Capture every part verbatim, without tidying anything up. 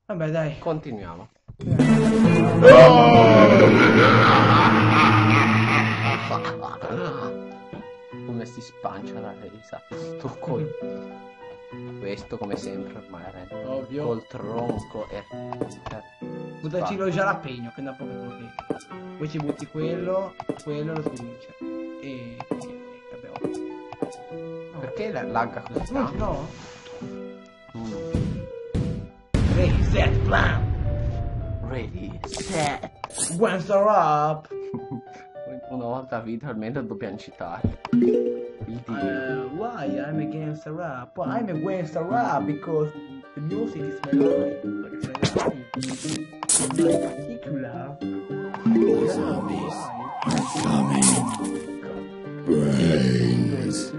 Vabbè, dai. Continuiamo. Come si spancia la resa. Sto coi. Questo come sempre ormai rende. Ovvio. Col tronco e... Buttaci lo jalapeno che da poco lo vedi. Poi ci butti quello, quello lo finisce. E... e abbiamo... No. Perché la lagga così No, tanto? no. Mm. Ready, set, plan. Ready, set. When up. Una volta a vita almeno dobbiamo citare il dio. Uh, why I'm against the rap? Well, I'm against the rap because the music is my life. My particular. Zombies coming. Brains.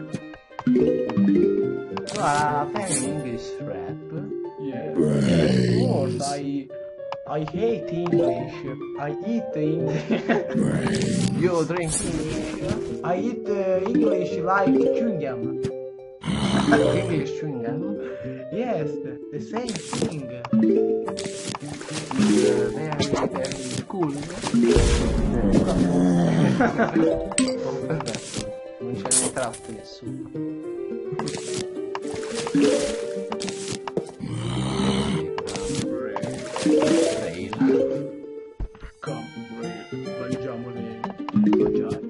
Ah, very English rap. Yeah. Brains. Of course, I I hate English. I eat English. Brains. You drink English? I eat uh, English like chewing gum. English chewing gum? Yes, the same thing. Uh, very, very cool. Oh, perfetto. Non c'è né tratti nessuno. Rail. Come, mangiamo le mangiare.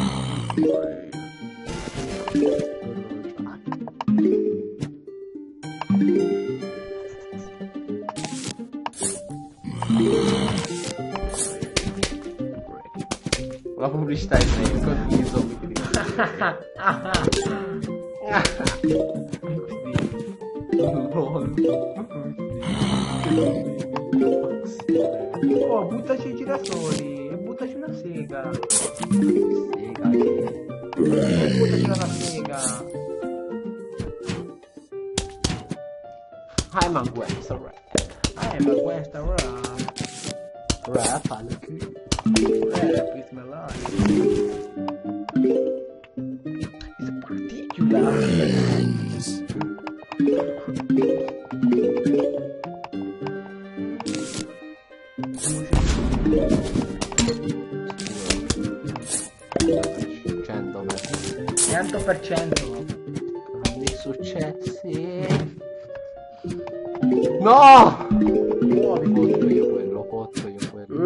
La pubblicità è meglio con i zombie che dicono. Oh, buttaci i girasoli e buttaci una sega. Sega che... Buttaci una sega. I'm a Gwenza rap. I'm a questa rap. Rap anche. Rap is my life. It's particular. Brains. cento cento per cento. grandi successi. No! Muovi. Potto io quello, potto io quello.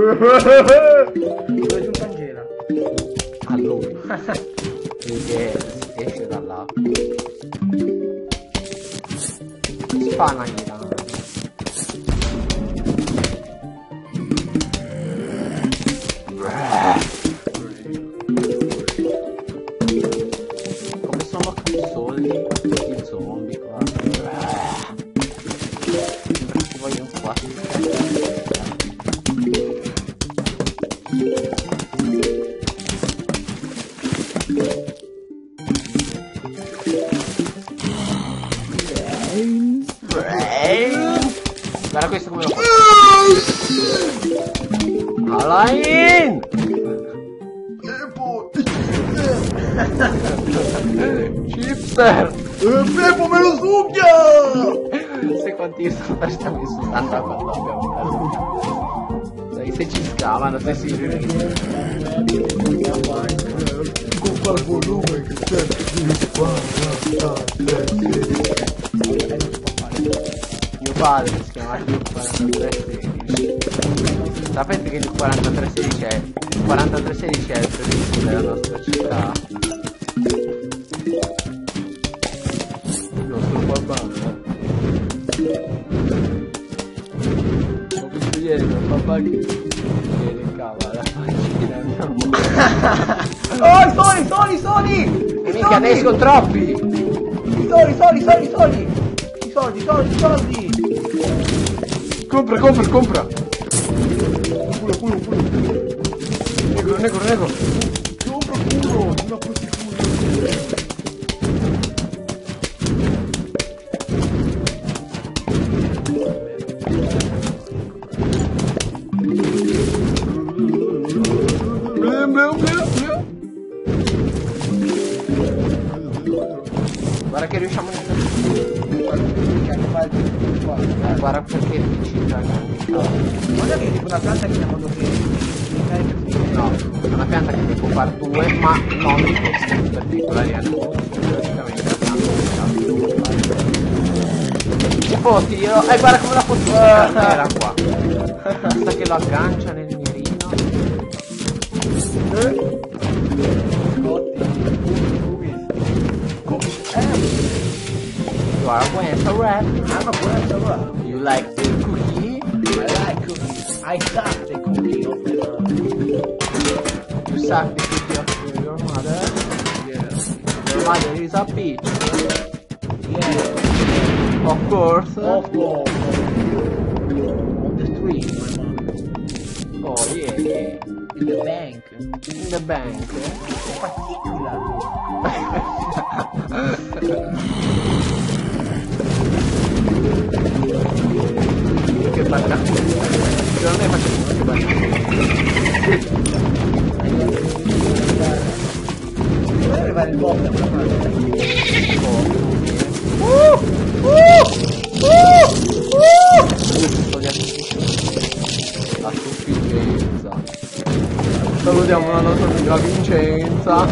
Dove giù Angela? A lui. Perché esce dall'acqua. Spanagli la mano. Come sono cazzoni i zombie qua. Ci vogliono quattro. Guarda questo come lo fa. Alain! Chipster! Beppo me lo succhia! Se continua stiamo insultando quando abbiamo perso. Dai, se ci scavano, se si... Con quel volume che c'è. Mio padre si chiama il quarantatré sedici. Sapete che il quarantatré sedici è il quarantatré sedici è il prefisso della nostra città. Non sto parlando. Ho visto ieri un papà che che leccava la faccina normale. Oh, i soli, i soli, i soli! E mica ne escono troppi! I soldi, i soldi, i soldi, i soldi! I soldi, i soldi, i soldi! Compra, compra, compra! Culo, culo, culo! Negro, negro, negro! Compra culo! Una prostituta! Guarda che riusciamo a... Guarda, che fa il qua, guarda. Guarda perché è difficile anche. Guarda che è tipo una pianta che in modo che No, è una pianta che ne può fare due, ma non di questi in particolare hanno praticamente tipo tiro. Eh guarda come la posso fare, era qua. Basta che lo aggancia nel mirino. You are a Wenta rap. I'm a Wenta rap. You like the cookie? I like cookies. I suck the cookie of the mother. You suck the cookie of your mother? Yes. Your mother is a bitch. Yeah. Of course. Of course. On the street, my mom. Oh yeah, yeah. In the bank. In the bank. Particular. Che bella. Secondo me facciamo che bella. Dove arrivare il boss da quella parte? Uh! Uh! Uh! Uh! La sufficienza. Salutiamo la nostra amica Vincenza.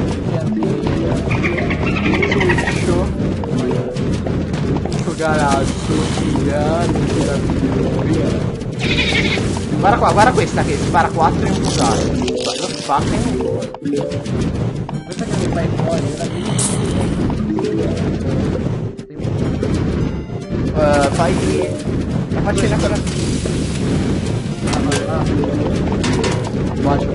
Succio. Succio Galazzo. Guarda qua, guarda questa che spara quattro in fugare. Lo spacca in un gol. Questa che mi fai fuori, Uh, fai la faccenda quella. Bacio.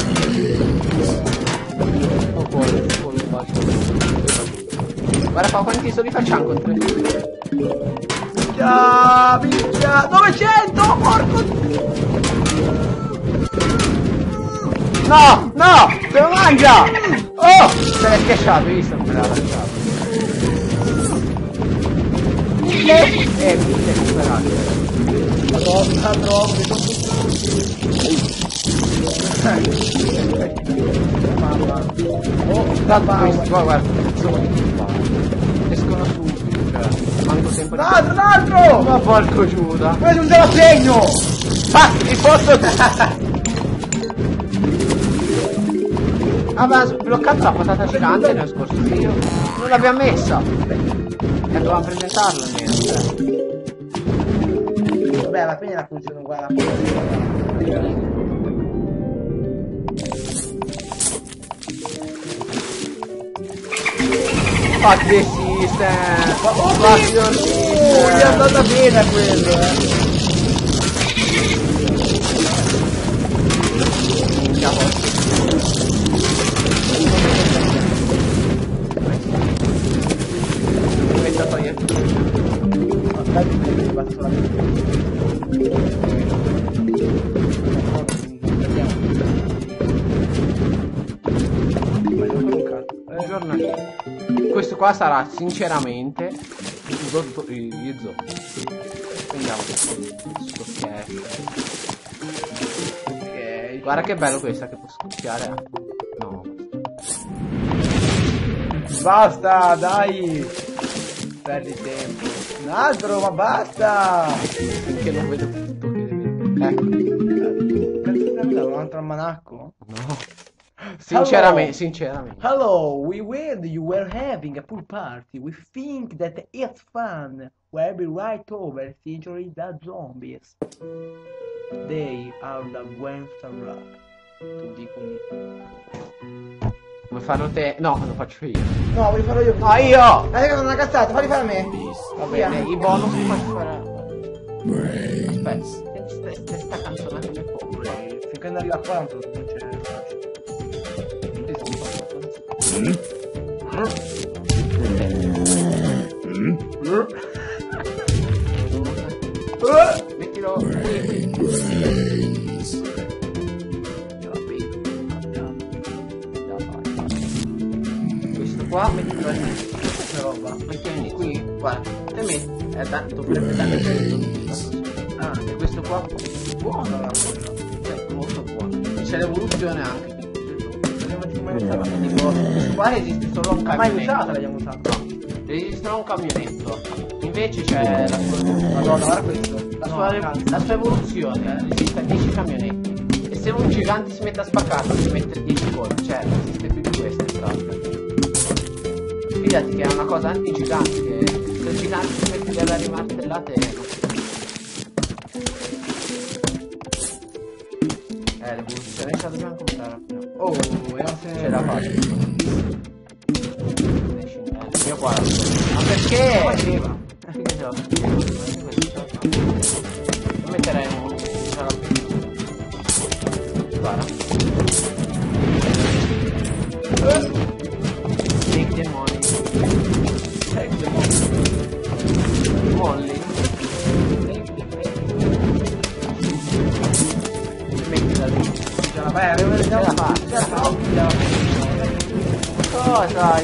Oh poi, poi un bacio. Guarda qua quanti soldi facciamo con tre. minchia, minchia, novecento, porco. No, no, se lo mangia. Oh, se l'è schiacciato, hai visto come l'ha lanciato. Eh, mille recuperati. Madonna, troppo. Mamma. Oh, Tanto questi qua, guarda, sono escono subito, cioè, manco sempre. un altro, un altro! Ma porco Giuda! Quello non dava segno! Ah, ti posso. Aveva sbloccato la patata gigante nel scorso video. Non l'abbiamo messa! E dovevamo presentarlo almeno, cioè. Vabbè, alla fine la funzione uguale a Fuck the system! Oh, Fuck your gli è system! andata bene quello, eh! Metto a togliere. Dai, mi basta solamente. Buongiorno. Questo qua sarà sinceramente il dottor il zoo. Prendiamo questo scocchietto. Ok. Guarda che bello questa che può scoppiare. No. Basta, dai! Perdi tempo. Un altro, ma basta! Finché non vedo tutto che deve. Ecco. Cazzo, mi dà un altro almanacco? No. Sinceramente, sinceramente. Hello, we heard you were having a pool party. We think that it's fun. We'll be right over, century the zombies. They are the Wenta Rap. Tu dico un... Vuoi farlo te? No, lo faccio io. No, voglio farlo io. No, io! Eh, è una cazzata, falli fare a me. Va bene, i bonus li faccio fare. Brains. Aspetta, senti questa canzone che mi compro. Finché non arriva a quaranta non c'è. Mettilo. Brains. Questo qua mettilo lì. Questa roba. Mettili qui. Guarda, te metti. È tanto dovrebbe dare il. Ah, e questo qua buono la cosa. Cioè, molto buono. C'è l'evoluzione anche. Tipo, questo qua esiste solo un Mai camionetto. usata l'abbiamo usata. No, esiste solo un camionetto. invece c'è la sua, Madonna, guarda questo. la No, sua, cazzo. la sua evoluzione resiste a dieci camionetti. E se un gigante si mette a spaccarlo si mette dieci colpi, cioè non esiste più di questo in pratica. Fidati che è una cosa anti-gigante, che se il gigante si mette delle rimartellate non si Eh, l'evoluzione ce la dobbiamo comprare. Oh, e non se Ce la faccio. Io guarda. Ma perché? faceva. Perché ce la faccio? Lo metterei un... ce la guarda. Take the money. Take the money. Molly. Mettila lì. Ce la fai, avevo Ce la fa. Ce la fa. Ce la fa. Cosa?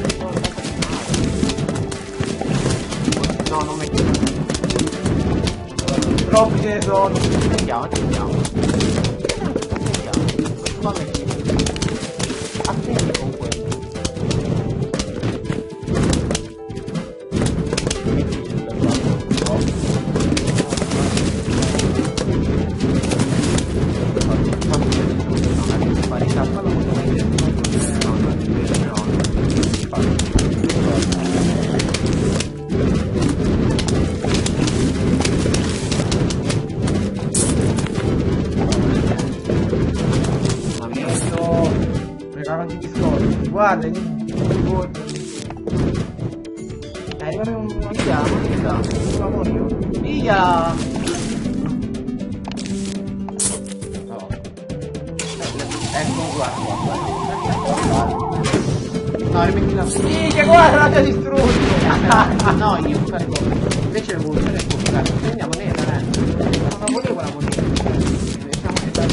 No, non mettila. Troppi ce ne sono. Andiamo, andiamo. Andiamo. Qua metti. Attenti con quello. Guarda, arrivare un Via, via. lavoro io. Via. No. Ecco, guarda, guarda. No, rimetti la Minchia, guarda, l'ha distrutto! no, io fermo. Invece l'evoluzione è pura. Prendiamo nera, eh. Non la volevo la moneta. Mettiamo nera.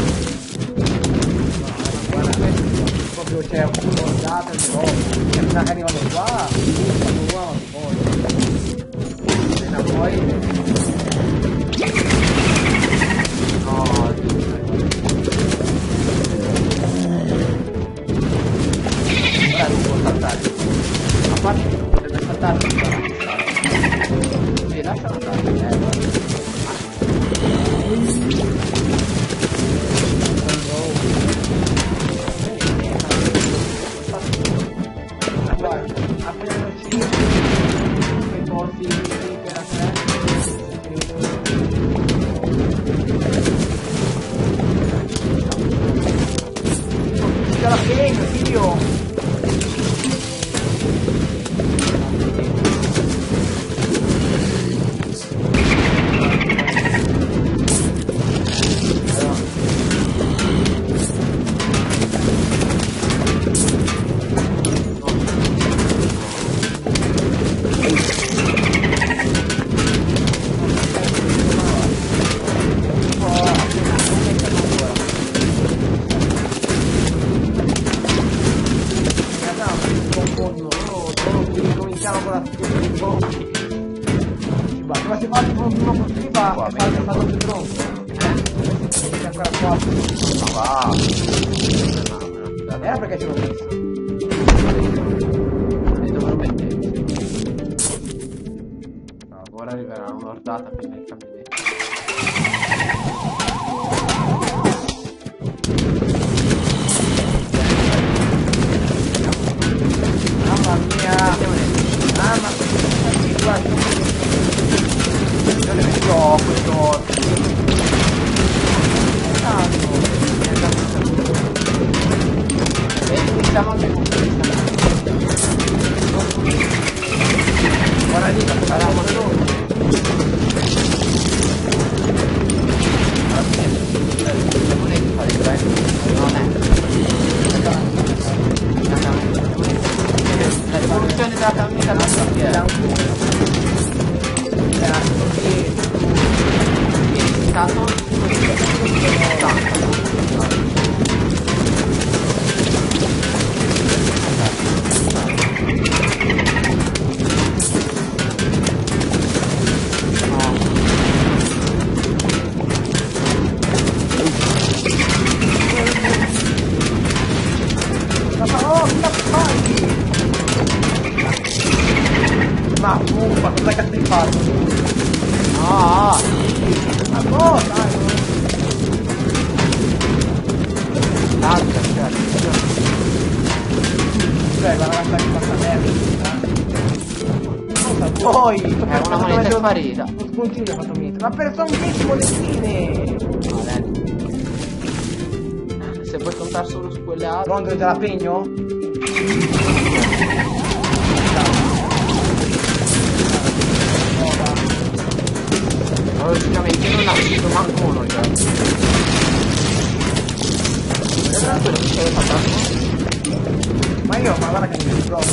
Guarda questo, proprio c'è uno dato di roba. Che mi sa che arrivano qua, arrivano qua, poi. E da poi. No, ora non può saltare. A parte che non potrebbe saltare, non sarà. Sì, lascialo andare. Eh, Appena lo uscito, quei posti per la ce la prendo, figlio! Ma se fate uno così va e fate fatto più tronco. C'è ancora qua. ma va. Era perché ce l'ho messo. E dove lo mettete? No, ora arriverà un'ordata prima del camminetto. Mamma mia. Mamma mia. Guarda. Io le metto questo. E iniziamo anche con questa. Guarda lì, sarà loro. Non è che fare il break, non è. La rivoluzione della cammina non so chi è. due varietà. Un spuntino ha fatto mettere. Ma per sono dieci monetine! Se puoi contare solo su quelle altre. Pronto, te la pegno? Logicamente non ha finito manco uno già. Ma io, ma guarda che mi trovo.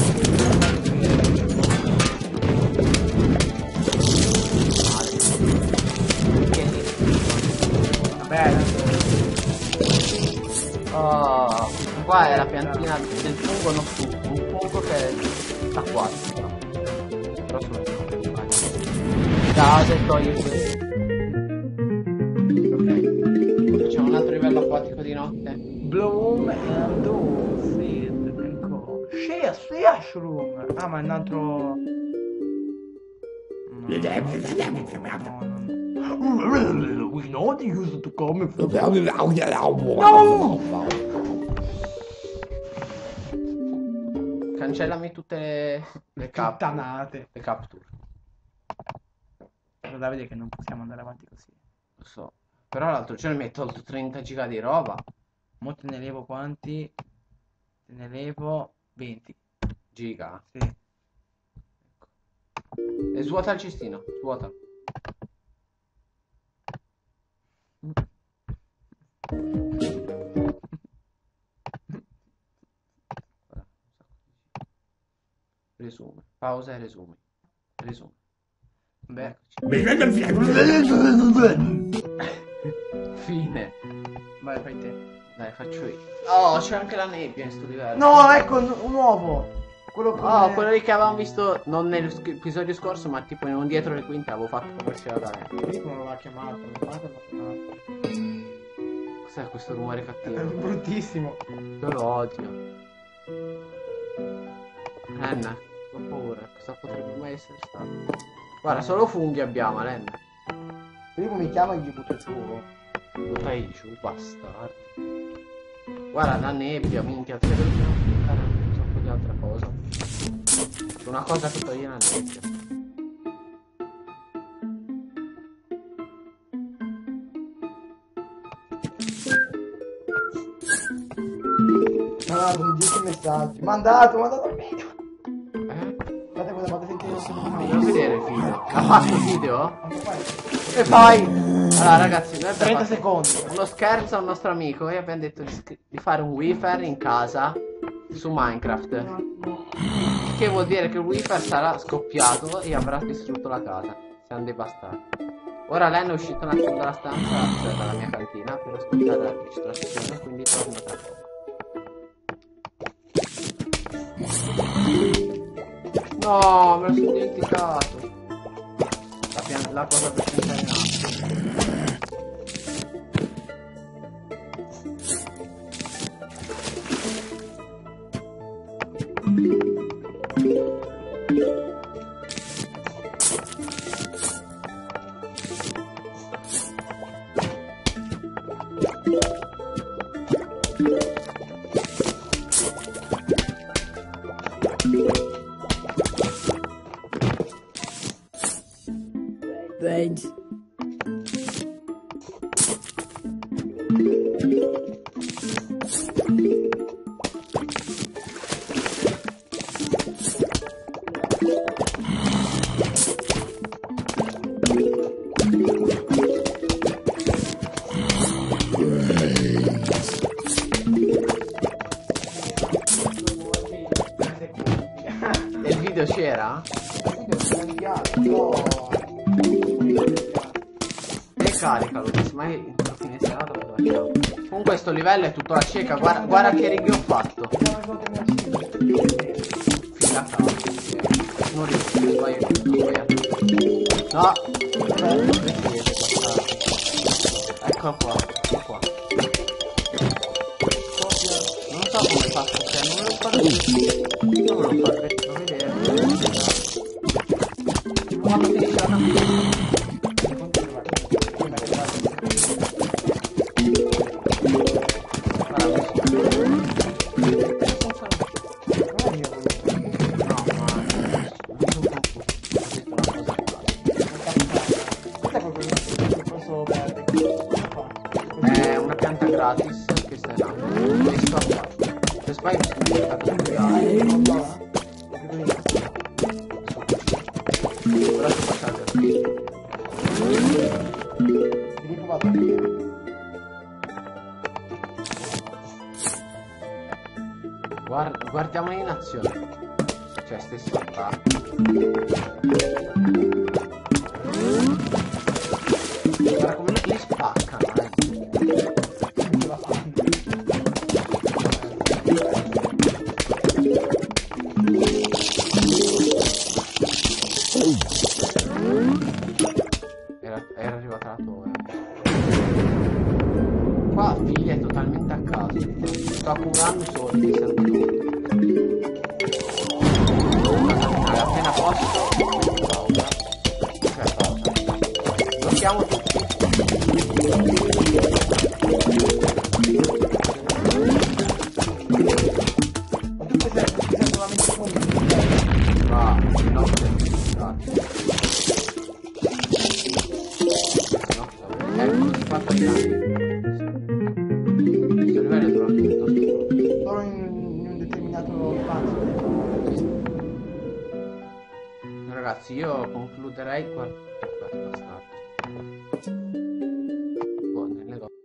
Vabbè, oh, qua è la piantina del fungo, non fungo, un fungo che è acquatico. Però sono case e togli questo. C'è un altro livello acquatico di notte. Bloom and Seed. Ecco. Shears, Mushroom. Ah, ma è un altro. No, no, no. We not used to come from. No! Cancellami tutte le, le capture. Puttanate. Le capture. Però da vedere che non possiamo andare avanti così. Lo so. Però l'altro giorno mi hai tolto trenta giga di roba. Mo te ne levo quanti? Te ne levo venti. Giga. Sì. Ecco. E svuota il cestino. Svuota. Resume. Pausa e resume. Resume. Beh. Fine. Vai, fai te. Dai, faccio io. Oh, c'è anche la nebbia in sto livello. No, ecco un, un uovo. Quello con Oh, le- quello lì che avevamo visto non nell'episodio scorso, ma tipo in un dietro le quinte avevo fatto come c'era da me. Vedi come l'ha chiamato? L'ha chiamato, l'ha chiamato. Cos'è questo rumore È cattivo? bruttissimo. Io lo odio. Lenna, ho paura. Cosa potrebbe mai essere stato? Guarda, solo funghi abbiamo, Lenna. Vedi come mi chiama e gli butto il tuo. Buttai giù, bastardo. Guarda, la nebbia, minchia, se devo fare un sacco di altra cosa. Una cosa che toglie la nebbia. Ah, con dieci messaggi. Mandato, mandato il video. Eh? Guardate cosa fate sentire il Voglio vedere il video. Ha fatto il video? Anche qua. E poi, allora ragazzi, noi abbiamo trenta fatto secondi. uno scherzo a un nostro amico e abbiamo detto di, scri- di fare un Wi-Fi in casa su Minecraft. Che vuol dire che il Wi-Fi sarà scoppiato e avrà distrutto la casa. Siamo dei bastardi. Ora Len è uscito un attimo dalla stanza, cioè dalla mia cantina, per ascoltare la registrazione, quindi torno tra poco. No, me lo sono dimenticato. La, pian- la cosa per piantare in acqua. Thanks. E il video c'era? E caricalo, ma io a fine serata lo facciamo. Comunque sto livello è tutto a cieca, guarda, guarda che righe ho fatto. Fila cavolo. Non riesco, sbaglio. No! Ecco qua, ecco qua. Non so come faccio, cioè non me lo faccio vedere. Non me lo faccio vedere. Quando finisce la canzone. gratis, questa è la e sto qua. Se sbaglio mi sono dimenticato di creare. Ora sono passato a qui. Riprovato anche. Guard guardiamo in azione. Cioè stesso qua. Guarda come li spaccano, eh. Era, era arrivata la torre. Qua figlia è totalmente a caso. Sto accumulando i soldi, sempre tutti. Appena posso. Pausa. Cioè pausa. Blocchiamo tutti. Ma no, ecco, fatto i danni. Questo livello dura tutto. Solo in, in un determinato spazio. Ragazzi, io concluderei qua. Boh, nelle do-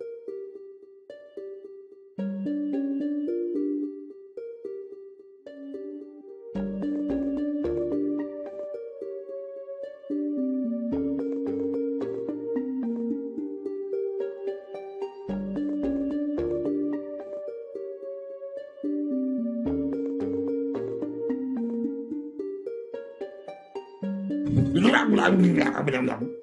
Blah, blah, blah, blah, blah.